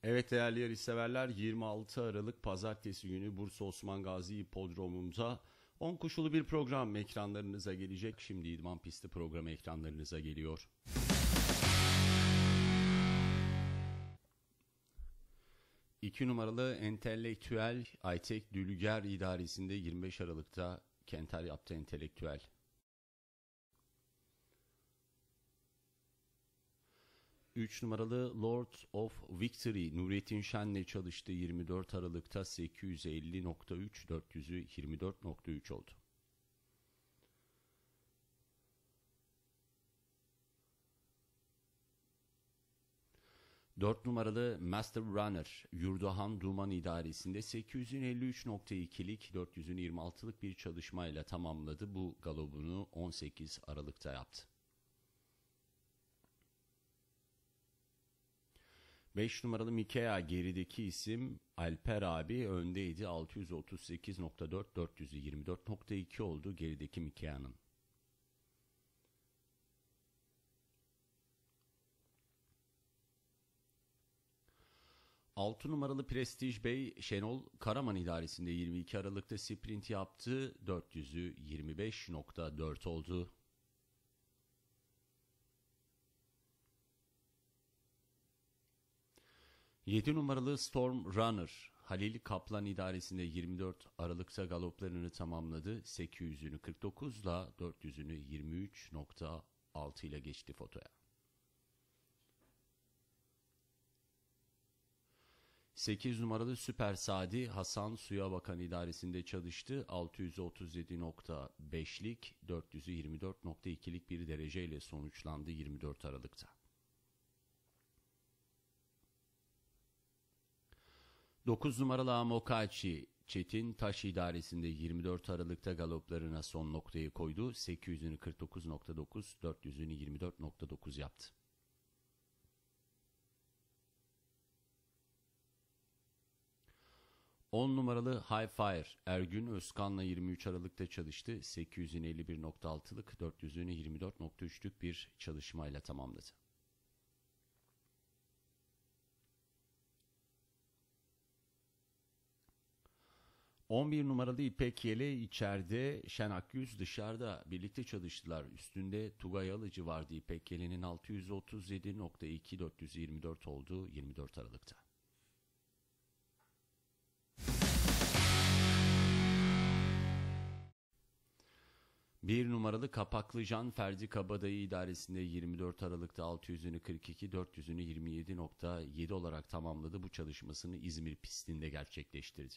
Evet değerli yarışseverler, 26 Aralık Pazartesi günü Bursa Osman Gazi Hipodromum'da 10 koşulu bir program ekranlarınıza gelecek. Şimdi İdman Pisti programı ekranlarınıza geliyor. İki numaralı Entelektüel Aytek Dülger idaresinde 25 Aralık'ta Kenter yaptı Entelektüel. 3 numaralı Lord of Victory Nurettin Şen'le çalıştı 24 Aralık'ta 850.3 400'ü 24.3 oldu. Dört numaralı Master Runner Yurdahan Duman idaresinde 853.2'lik 426'lık bir çalışmayla tamamladı. Bu galobunu 18 Aralık'ta yaptı. 5 numaralı Mikea gerideki isim Alper abi öndeydi. 638.4 400'ü 24.2 oldu gerideki Mikea'nın. Altı numaralı Prestij Bey Şenol Karaman idaresinde 22 Aralık'ta sprint yaptı. 400'ü 25.4 oldu. 7 numaralı Storm Runner Halil Kaplan idaresinde 24 Aralık'ta galoplarını tamamladı. 800'ünü 49 ile 400'ünü 23.6 ile geçti fotoya. 8 numaralı Süper Sadi Hasan Suya Bakan idaresinde çalıştı. 637.5'lik 400'ü 24.2'lik bir dereceyle sonuçlandı 24 Aralık'ta. 9 numaralı Amokachi Çetin Taş idaresinde 24 Aralık'ta galoplarına son noktayı koydu. 800'ünü 49.9, 400'ünü 24.9 yaptı. On numaralı High Fire Ergün Özkan'la 23 Aralık'ta çalıştı. 800'ünü 51.6'lık, 400'ünü 24.3'lük bir çalışmayla tamamladı. 11 numaralı İpek Yele içeride, Şen Akyüz dışarıda birlikte çalıştılar. Üstünde Tugay Alıcı vardı. İpek Yele'nin 637.2 424 oldu 24 Aralık'ta. Bir numaralı Kapaklıcan Ferdi Kabadayı idaresinde 24 Aralık'ta 600'ünü 42, 400'ünü 27.7 olarak tamamladı. Bu çalışmasını İzmir pistinde gerçekleştirdi.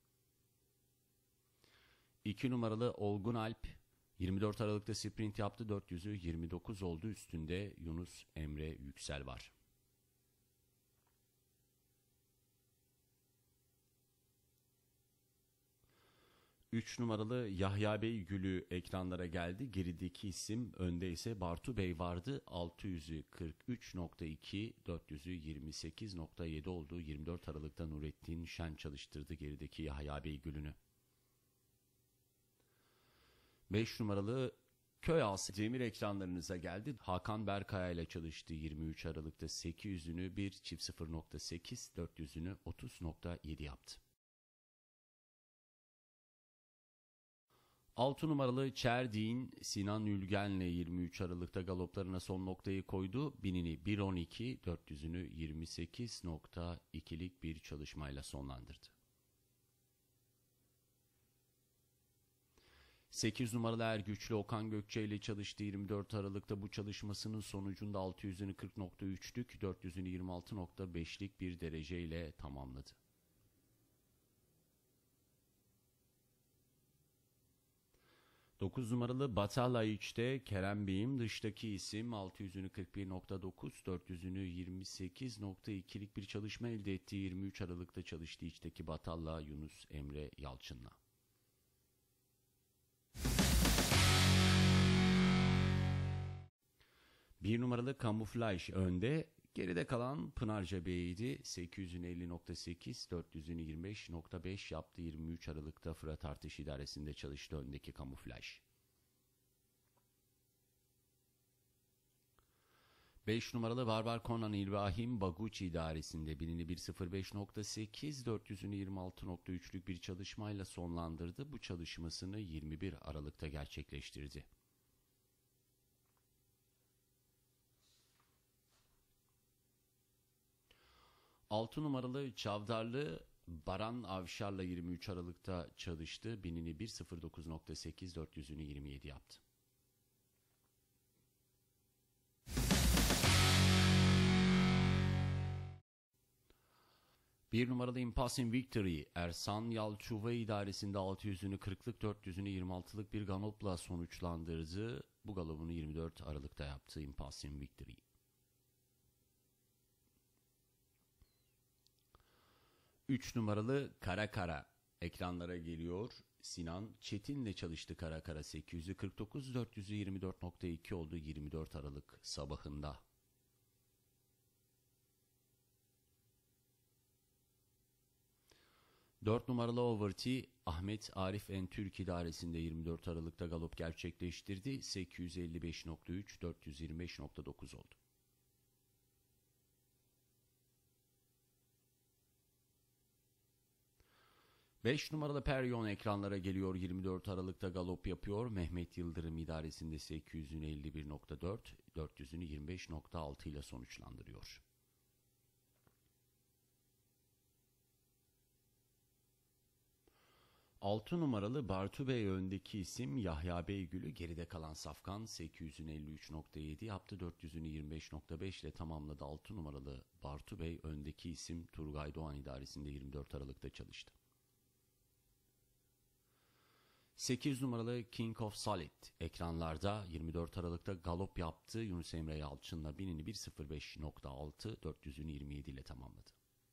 2 numaralı Olgun Alp 24 Aralık'ta sprint yaptı. 400'ü 29 oldu. Üstünde Yunus Emre Yüksel var. Üç numaralı Yahya Bey Gülü ekranlara geldi. Gerideki isim, önde ise Bartu Bey vardı. 600'ü 43.2, 400'ü 28.7 oldu. 24 Aralık'ta Nurettin Şen çalıştırdı gerideki Yahya Bey Gülü'nü. 5 numaralı Köy Ağası Cemil ekranlarınıza geldi. Hakan Berkaya ile çalıştı 23 Aralık'ta 800'ünü 1.0.8, 400'ünü 30.7 yaptı. 6 numaralı Çerdiğin Sinan Ülgen'le 23 Aralık'ta galoplarına son noktayı koydu. 1000'ini 1.12, 400'ünü 28.2'lik bir çalışmayla sonlandırdı. 8 numaralı Ergüçlü Okan Gökçe ile çalıştı 24 Aralık'ta. Bu çalışmasının sonucunda 600'ünü 40.3'lük, 400'ünü 26.5'lik bir dereceyle tamamladı. 9 numaralı Batalla içte Kerem Bey'im dıştaki isim 600'ünü 41.9, 400'ünü 28.2'lik bir çalışma elde etti. 23 Aralık'ta çalıştı içteki Batalla Yunus Emre Yalçın'la. Bir numaralı Kamuflaj önde, geride kalan Pınarca Bey'iydi. 850.8, 400'ünü 25.5 yaptı. 23 Aralık'ta Fırat Artış idaresinde çalıştı öndeki Kamuflaj. 5 numaralı Barbar Conan İbrahim Baguç idaresinde binini 1.05.8, 400'ünü 26.3'lük bir çalışmayla sonlandırdı. Bu çalışmasını 21 Aralık'ta gerçekleştirdi. Altı numaralı Çavdarlı Baran Avşar'la 23 Aralık'ta çalıştı. Binini 1.09.8, 400'ünü 27 yaptı. Bir numaralı Impasing Victory, Ersan Yalçuva idaresinde 600'ünü 40'lık 400'ünü 26'lık bir galopla sonuçlandırdı. Bu galopunu 24 Aralık'ta yaptı Impasing Victory. Üç numaralı Kara Kara ekranlara geliyor. Sinan Çetin'le çalıştı Kara Kara 800'ü 49, 400'ü 24.2 oldu 24 Aralık sabahında. 4 numaralı Overty Ahmet Arif Türk idaresinde 24 Aralık'ta galop gerçekleştirdi. 855.3, 425.9 oldu. Beş numaralı Peryon ekranlara geliyor. 24 Aralık'ta galop yapıyor. Mehmet Yıldırım idaresinde 800'ünü 51.4, 400'ünü 25.6 ile sonuçlandırıyor. 6 numaralı Bartu Bey öndeki isim Yahya Beygül'ü, geride kalan Safkan 800'ünü 53.7 yaptı, 400'ünü 25.5 ile tamamladı. 6 numaralı Bartu Bey öndeki isim Turgay Doğan idaresinde 24 Aralık'ta çalıştı. 8 numaralı King of Solid ekranlarda 24 Aralık'ta galop yaptı. Yunus Emre Yalçın'la binini 1.05.6, 400'ünü 27 ile tamamladı.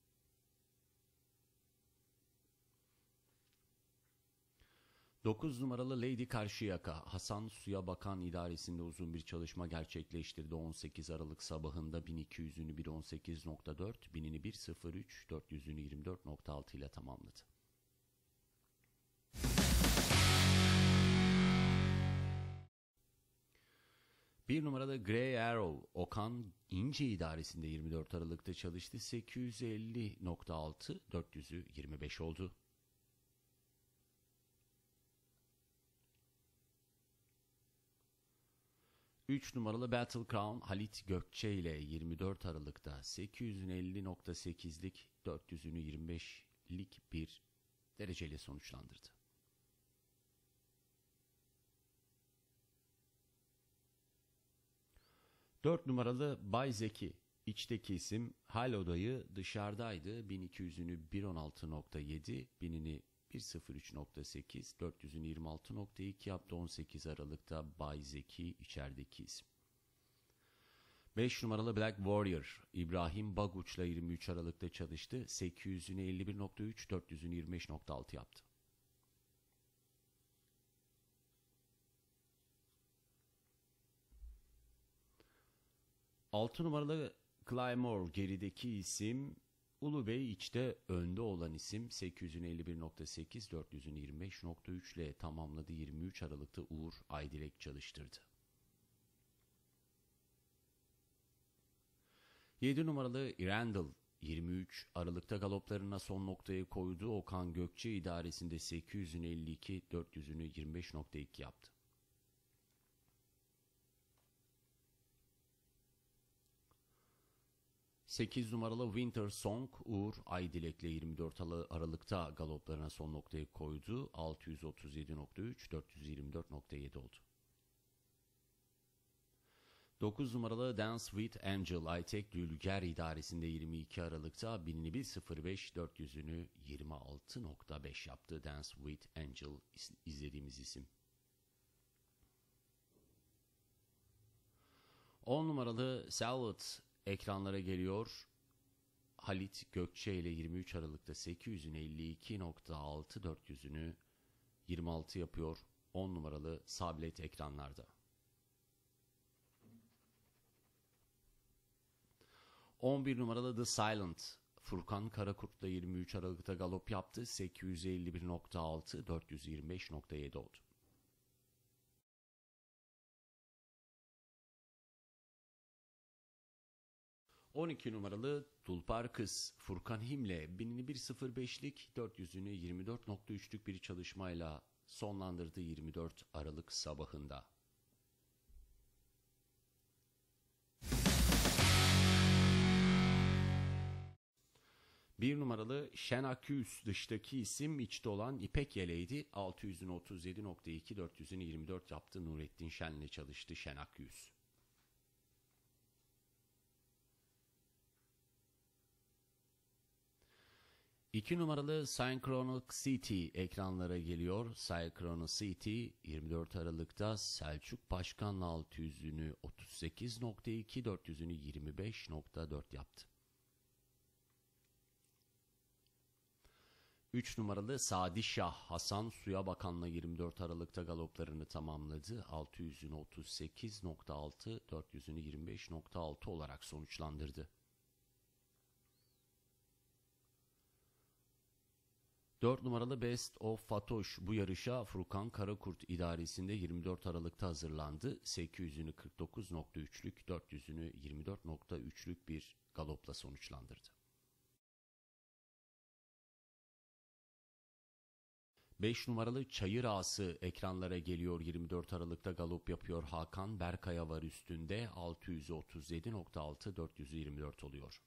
9 numaralı Lady Karşıyaka, Hasan Suya Bakan idaresinde uzun bir çalışma gerçekleştirdi. 18 Aralık sabahında 1200'ünü 1.18.4, binini 1.03, 400'ünü 24.6 ile tamamladı. Bir numaralı Grey Arrow, Okan İnce idaresinde 24 Aralık'ta çalıştı. 850.6, 400'ü 25 oldu. 3 numaralı Battle Crown Halit Gökçe ile 24 Aralık'ta 850.8'lik 400'ünü 25'lik bir dereceyle sonuçlandırdı. Dört numaralı Bay Zeki, içteki isim hal odayı dışarıdaydı. 1200'ünü 1.16.7, binini 1.03.8, 400'ünü 26.2 yaptı. 18 Aralık'ta Bay Zeki içerideki isim. 5 numaralı Black Warrior İbrahim Baguç'la 23 Aralık'ta çalıştı. 800'ünü 51.3, 400'ünü 25.6 yaptı. Altı numaralı Claymore gerideki isim, Ulu Bey içte önde olan isim. 800'ünü 51.8, 400'ünü 25.3 ile tamamladı. 23 Aralık'ta Uğur Aydilek çalıştırdı. 7 numaralı Irandel 23 Aralık'ta galoplarına son noktayı koydu. Okan Gökçe idaresinde 800'ünü 52, 400'ünü 25.2 yaptı. 8 numaralı Winter Song Uğur Aydilek'le 24 Aralık'ta galoplarına son noktayı koydu. 637.3, 424.7 oldu. 9 numaralı Dance with Angel Aytek Dülger idaresinde 22 Aralık'ta binini 1.05, 400'ünü 26.5 yaptı. Dance with Angel izlediğimiz isim. 10 numaralı Salad ekranlara geliyor. Halit Gökçe ile 23 Aralık'ta 800'ünü 52.6, 400'ünü 26 yapıyor. 10 numaralı Sablet ekranlarda. 11 numaralı The Silent Furkan Karakurt'la 23 Aralık'ta galop yaptı. 851.6, 425.7 oldu. 12 numaralı Tulpar Kız Furkan Him'le 1001.05'lik 400'ünü 24.3'lük bir çalışmayla sonlandırdı 24 Aralık sabahında. Bir numaralı Şenaküs dıştaki isim içte olan İpek Yeleğiydi. 600'ünü 37.2, 400'ünü 24 yaptı. Nurettin Şen'le çalıştı Şenaküs. İki numaralı Synchronic City ekranlara geliyor. Synchronic City 24 Aralık'ta Selçuk Başkan'la 600'ünü 38.2, 400'ünü 25.4 yaptı. 3 numaralı Sadi Şah Hasan Suya Bakan'la 24 Aralık'ta galoplarını tamamladı. 600'ünü 38.6, 400'ünü 25.6 olarak sonuçlandırdı. 4 numaralı Best of Fatoş bu yarışa Furkan Karakurt idaresinde 24 Aralık'ta hazırlandı. 800'ünü 49.3'lük, 400'ünü 24.3'lük bir galopla sonuçlandırdı. 5 numaralı Çayır Ağası ekranlara geliyor. 24 Aralık'ta galop yapıyor. Hakan Berkaya var üstünde. 600'ü 37.6, 400'ü 24 oluyor.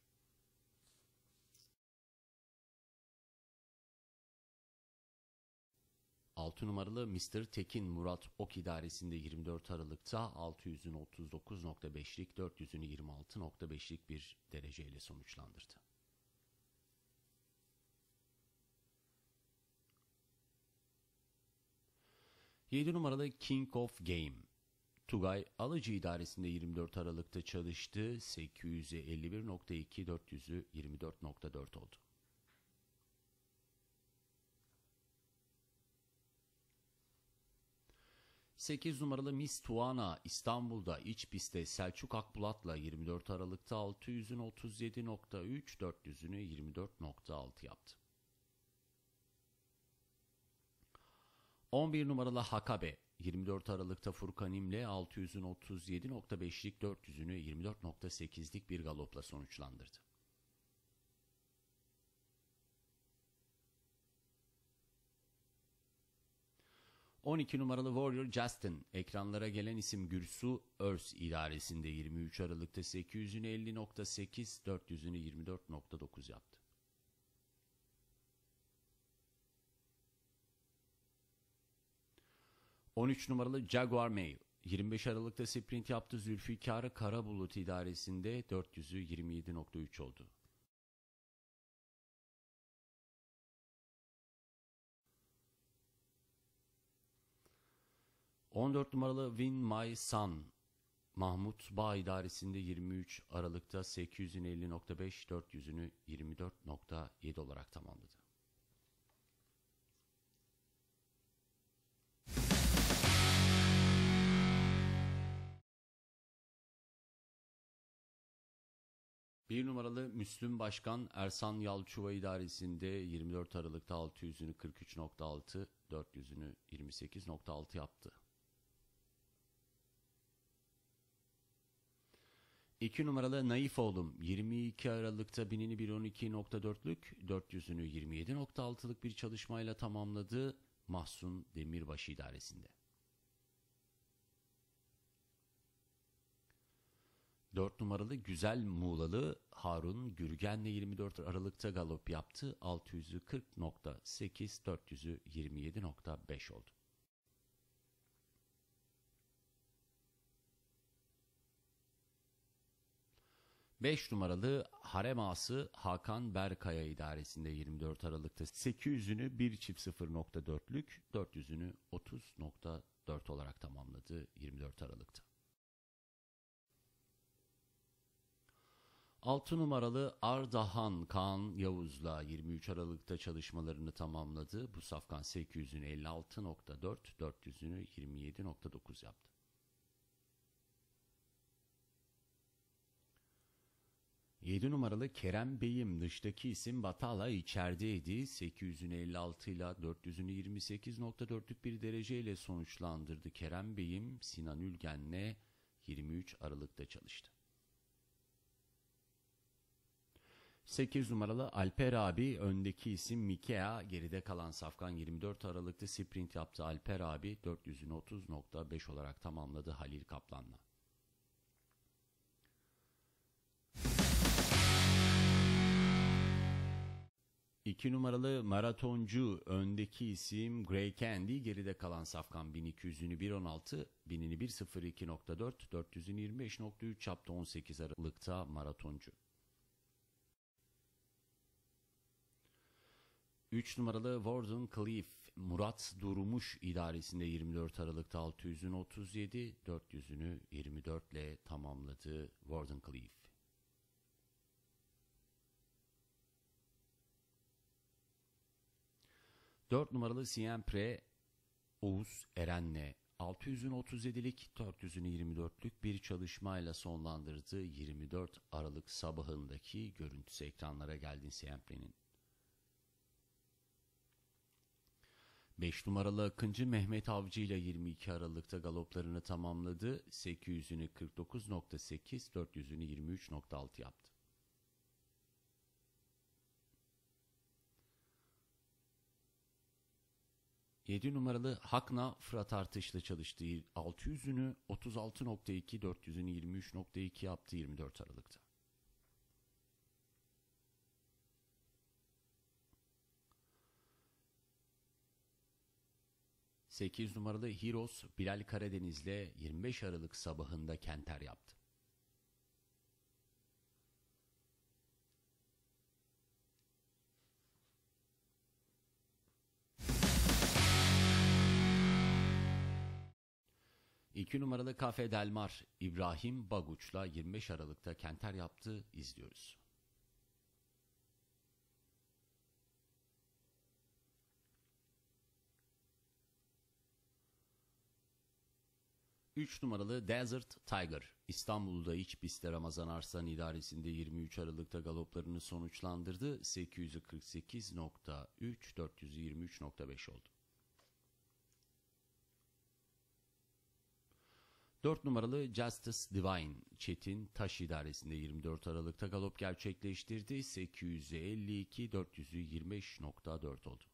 Altı numaralı Mr. Tekin Murat Ok idaresinde 24 Aralık'ta 600'ün 39.5'lik, 400'ünü 26.5'lik bir dereceyle sonuçlandırdı. 7 numaralı King of Game. Tugay Alıcı idaresinde 24 Aralık'ta çalıştı. 800'e 51.2, 400'ü 24.4 oldu. 8 numaralı Miss Tuana İstanbul'da iç pistte Selçuk Akbulat'la 24 Aralık'ta 600'ün 37.3, 400'ünü 24.6 yaptı. 11 numaralı Hakabe 24 Aralık'ta Furkan İm'le 600'ün 37.5'lik, 400'ünü 24.8'lik bir galopla sonuçlandırdı. 12 numaralı Warrior Justin ekranlara gelen isim Gürsu Örs idaresinde 23 Aralık'ta 800'ünü 50.8, 400'ünü 24.9 yaptı. 13 numaralı Jaguar Mail 25 Aralık'ta sprint yaptı. Zülfikar Karabulut idaresinde 400'ü 27.3 oldu. 14 numaralı Win My Son Mahmut Bağ idaresinde 23 Aralık'ta 800'ün 50.5, 400'ünü 24.7 olarak tamamladı. Bir numaralı Müslüm Başkan Ersan Yalçuva idaresinde 24 Aralık'ta 600'ünü 43.6, 400'ünü 28.6 yaptı. 2 numaralı Naif Oğlum 22 Aralık'ta 1000'ini 112.4'lük, 400'ünü 27.6'lık bir çalışmayla tamamladı Mahsun Demirbaşı idaresinde. 4 numaralı Güzel Muğlalı Harun Gürgen'le 24 Aralık'ta galop yaptı. 600'ü 40.8, 400'ü 27.5 oldu. 5 numaralı Harem Ağası Hakan Berkaya idaresinde 24 Aralık'ta 800'ünü 1.0.4'lük, 400'ünü 30.4 olarak tamamladı 24 Aralık'ta. 6 numaralı Ardahan Kaan Yavuz'la 23 Aralık'ta çalışmalarını tamamladı. Bu safkan 800'ünü 56.4, 400'ünü 27.9 yaptı. 7 numaralı Kerem Bey'im dıştaki isim Batala içerideydi. 800'ünü 56 ile 400'ünü 28.4'lük bir dereceyle sonuçlandırdı. Kerem Bey'im Sinan Ülgen'le 23 Aralık'ta çalıştı. 8 numaralı Alper abi, öndeki isim Mikea, geride kalan safkan 24 Aralık'ta sprint yaptı. Alper abi 400'ünü 30.5 olarak tamamladı Halil Kaplan'la. 2 numaralı maratoncu, öndeki isim Grey Candy, geride kalan safkan 1200'ünü 1.16, 1000'ini 1.02.4, 400'ünü 25.3 yaptı 18 Aralık'ta maratoncu. 3 numaralı Warden Cliff, Murat Durmuş idaresinde 24 Aralık'ta 600'ünü 37, 400'ünü 24 ile tamamladı Warden Cliff. 4 numaralı Siempre Oğuz Eren'le 600'ün 37'lik, 400'ünü 24'lük bir çalışmayla sonlandırdı. 24 Aralık sabahındaki görüntüsü ekranlara geldi Siempre'nin. 5 numaralı Akıncı Mehmet Avcı ile 22 Aralık'ta galoplarını tamamladı. 800'ünü 49.8, 400'ünü 23.6 yaptı. 7 numaralı Hakna Fırat Artış'la çalıştı. 600'ünü 36.2, 400'ünü 23.2 yaptı 24 Aralık'ta. 8 numaralı Heroes Bilal Karadeniz'le 25 Aralık sabahında Kenter yaptı. 2 numaralı Cafe Del Mar İbrahim Baguç'la 25 Aralık'ta Kenter yaptı. İzliyoruz. 3 numaralı Desert Tiger, İstanbul'da iç pistte Ramazan Arslan idaresinde 23 Aralık'ta galoplarını sonuçlandırdı. 848.3, 423.5 oldu. 4 numaralı Justice Divine, Çetin Taş idaresinde 24 Aralık'ta galop gerçekleştirdi. 852, 425.4 oldu.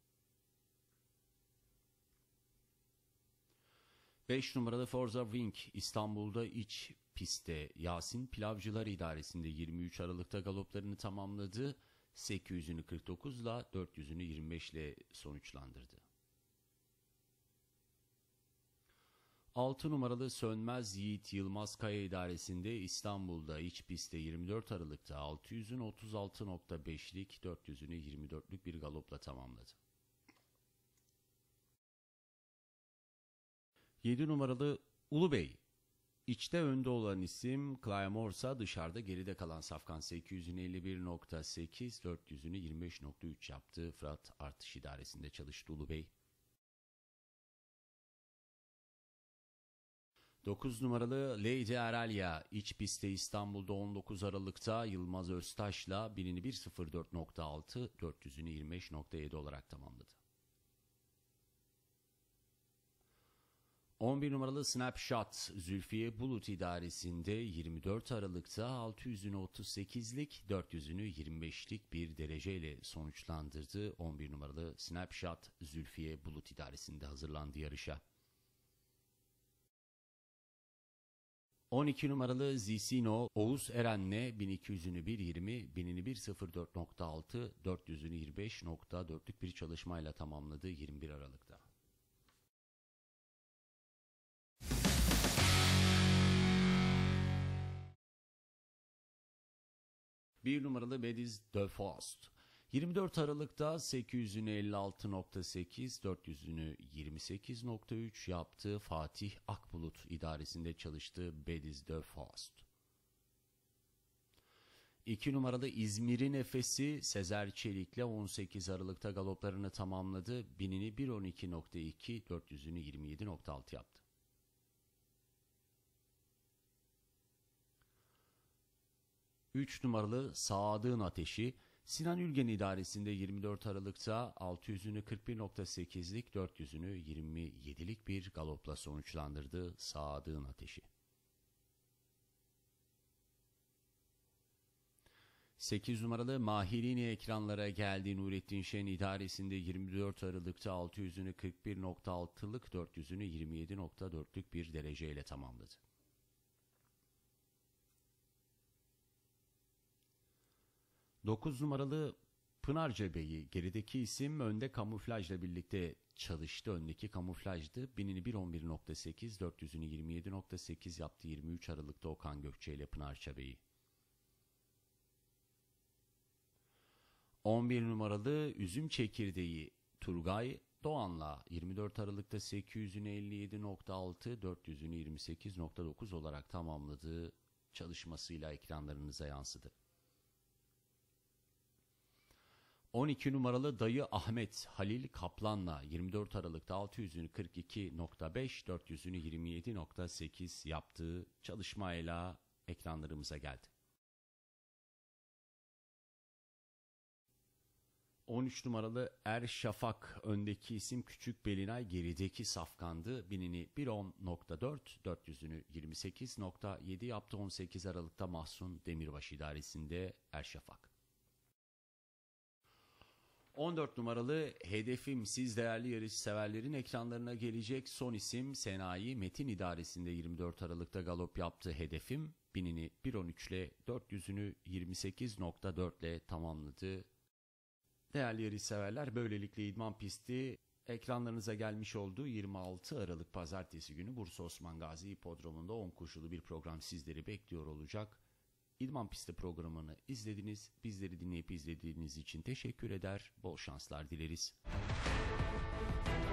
5 numaralı Forza Wing, İstanbul'da iç pistte Yasin Pilavcılar idaresinde 23 Aralık'ta galoplarını tamamladı. 800'ünü 49 ile 400'ünü 25 ile sonuçlandırdı. 6 numaralı Sönmez Yiğit Yılmaz Kaya idaresinde İstanbul'da iç pistte 24 Aralık'ta 600'ün 36.5'lik, 400'ünü 24'lük bir galopla tamamladı. 7 numaralı Ulubey, içte önde olan isim Claymorsa, dışarıda geride kalan safkan 851.8, 400'ünü 25.3 yaptı. Fırat Artış idaresinde çalıştı Ulubey. 9 numaralı Lady Aralia, iç pistte İstanbul'da 19 Aralık'ta Yılmaz Öztaş'la 1000'ini 1.04.6, 400'ünü 25.7 olarak tamamladı. 11 numaralı Snapshot, Zülfiye Bulut idaresinde 24 Aralık'ta 600'ünü 38'lik, 400'ünü 25'lik bir dereceyle sonuçlandırdı. 11 numaralı Snapshot, Zülfiye Bulut idaresinde hazırlandı yarışa. 12 numaralı Zisino, Oğuz Eren'le 1200'ünü 1.20, 1000'ini 1.04.6, 400'ünü 25.4'lük bir çalışmayla tamamladı 21 Aralık'ta. 1 numaralı Bediz de Faust, 24 Aralık'ta 800'ünü 56.8, 400'ünü 28.3 yaptı. Fatih Akbulut idaresinde çalıştı Bediz de Faust. 2 numaralı İzmir'in Efesi Sezer Çelik'le 18 Aralık'ta galoplarını tamamladı. 1000'ini 1.12.2, 400'ünü 27.6 yaptı. 3 numaralı Sadık'ın Ateşi, Sinan Ülgen idaresinde 24 Aralık'ta 600'ünü 41.8'lik, 400'ünü 27'lik bir galopla sonuçlandırdı Sadık'ın Ateşi. 8 numaralı Mahirini ekranlara geldi. Nurettin Şen idaresinde 24 Aralık'ta 600'ünü 41.6'lık 400'ünü 27.4'lük bir dereceyle tamamladı. 9 numaralı Pınarca Bey'i gerideki isim önde kamuflajla birlikte çalıştı. Öndeki kamuflajdı. 1000'ini 1.11.8, 400'ünü 27.8 yaptı 23 Aralık'ta Okan Gökçe ile Pınarca Bey'i. 11 numaralı Üzüm Çekirdeği Turgay Doğan'la 24 Aralık'ta 800'ünü 57.6, 400'ünü 28.9 olarak tamamladığı çalışmasıyla ekranlarınıza yansıdı. 12 numaralı Dayı Ahmet Halil Kaplan'la 24 Aralık'ta 600'ünü 42.5, 400'ünü 27.8 yaptığı çalışmayla ekranlarımıza geldi. 13 numaralı Erşafak öndeki isim Küçük Belinay gerideki safkandı. 1000'ini 1.10.4, 400'ünü 28.7 yaptı 18 Aralık'ta Mahsun Demirbaş idaresinde Erşafak. 14 numaralı Hedefim siz değerli yarış severlerin ekranlarına gelecek son isim Senayi Metin idaresinde 24 Aralık'ta galop yaptı Hedefim. 1000'ini 1.13 ile 400'ünü 28.4 ile tamamladı. Değerli yarış severler, böylelikle idman pisti ekranlarınıza gelmiş olduğu 26 Aralık Pazartesi günü Bursa Osman Gazi Hipodromu'nda 10 koşulu bir program sizleri bekliyor olacak. İdman pisti programını izlediniz. Bizleri dinleyip izlediğiniz için teşekkür eder. Bol şanslar dileriz.